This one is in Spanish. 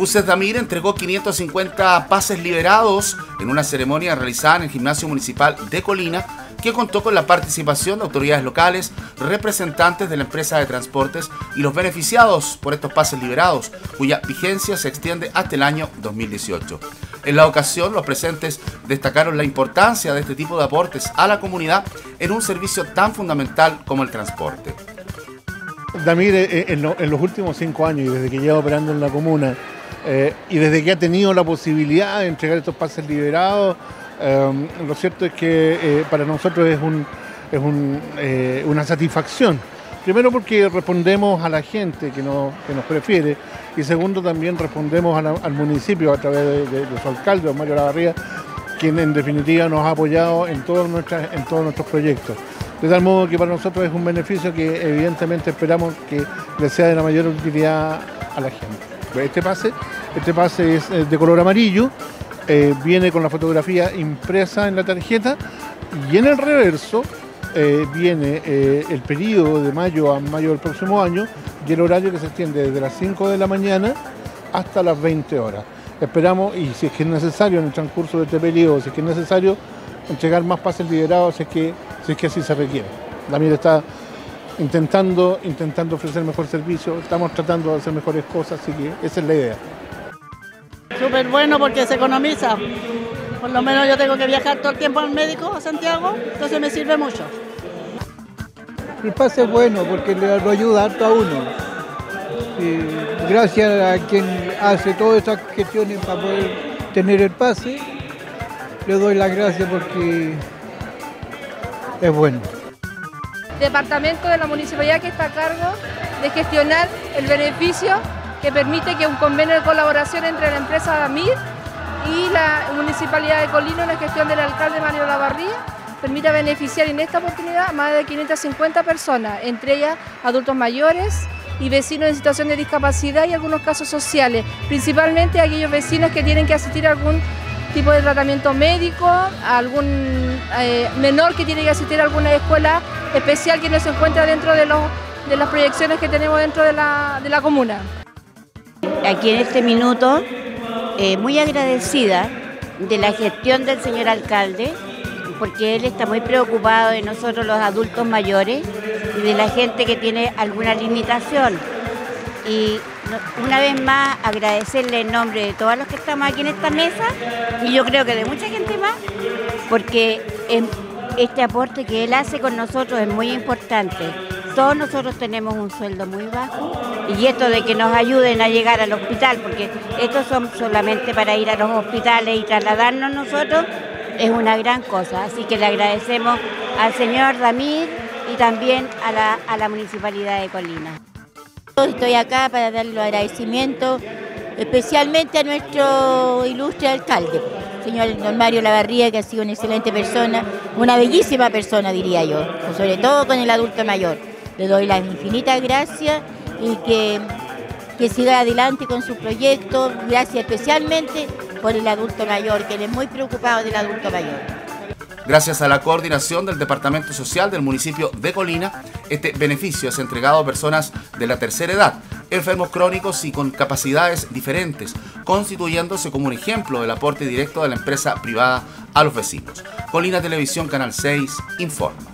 Buses Damir entregó 550 pases liberados en una ceremonia realizada en el Gimnasio Municipal de Colina, que contó con la participación de autoridades locales, representantes de la empresa de transportes y los beneficiados por estos pases liberados, cuya vigencia se extiende hasta el año 2018. En la ocasión, los presentes destacaron la importancia de este tipo de aportes a la comunidad en un servicio tan fundamental como el transporte. Damir, en los últimos 5 años, y desde que lleva operando en la comuna, y desde que ha tenido la posibilidad de entregar estos pases liberados, lo cierto es que para nosotros es una satisfacción. Primero porque respondemos a la gente que nos prefiere, y segundo también respondemos al municipio a través de su alcalde, don Mario Olavarría, quien en definitiva nos ha apoyado en todos nuestros proyectos. De tal modo que para nosotros es un beneficio que evidentemente esperamos que le sea de la mayor utilidad a la gente. Este pase es de color amarillo, viene con la fotografía impresa en la tarjeta, y en el reverso viene el periodo de mayo a mayo del próximo año y el horario que se extiende desde las 5 de la mañana hasta las 20 horas. Esperamos, y si es que es necesario en el transcurso de este periodo, si es que es necesario entregar más pases liberados, si es que así se requiere. Damir está intentando ofrecer mejor servicio, estamos tratando de hacer mejores cosas, así que esa es la idea. Súper bueno porque se economiza. Por lo menos yo tengo que viajar todo el tiempo al médico a Santiago, entonces me sirve mucho. El pase es bueno porque lo ayuda harto a uno. Y gracias a quien hace todas esas gestiones para poder tener el pase, le doy las gracias porque es bueno. Departamento de la municipalidad que está a cargo de gestionar el beneficio que permite que un convenio de colaboración entre la empresa Damir y la Municipalidad de Colina, en la gestión del alcalde Mario Olavarría, permita beneficiar en esta oportunidad a más de 550 personas, entre ellas adultos mayores y vecinos en situación de discapacidad y algunos casos sociales, principalmente aquellos vecinos que tienen que asistir a algún tipo de tratamiento médico, a algún menor que tiene que asistir a alguna escuela especial que no se encuentra dentro de las proyecciones que tenemos dentro de la comuna. Aquí en este minuto, muy agradecida de la gestión del señor alcalde, porque él está muy preocupado de nosotros los adultos mayores y de la gente que tiene alguna limitación. Y una vez más agradecerle en nombre de todos los que estamos aquí en esta mesa, y yo creo que de mucha gente más, porque este aporte que él hace con nosotros es muy importante. Todos nosotros tenemos un sueldo muy bajo, y esto de que nos ayuden a llegar al hospital, porque estos son solamente para ir a los hospitales y trasladarnos nosotros, es una gran cosa. Así que le agradecemos al señor Damir y también a la Municipalidad de Colina. Estoy acá para darle los agradecimientos especialmente a nuestro ilustre alcalde, señor don Mario Olavarría, que ha sido una excelente persona, una bellísima persona diría yo, sobre todo con el adulto mayor. Le doy las infinitas gracias y que siga adelante con su proyecto. Gracias especialmente por el adulto mayor, que él es muy preocupado del adulto mayor. Gracias a la coordinación del Departamento Social del municipio de Colina, este beneficio es entregado a personas de la tercera edad, enfermos crónicos y con capacidades diferentes, constituyéndose como un ejemplo del aporte directo de la empresa privada a los vecinos. Colina Televisión, Canal 6, informa.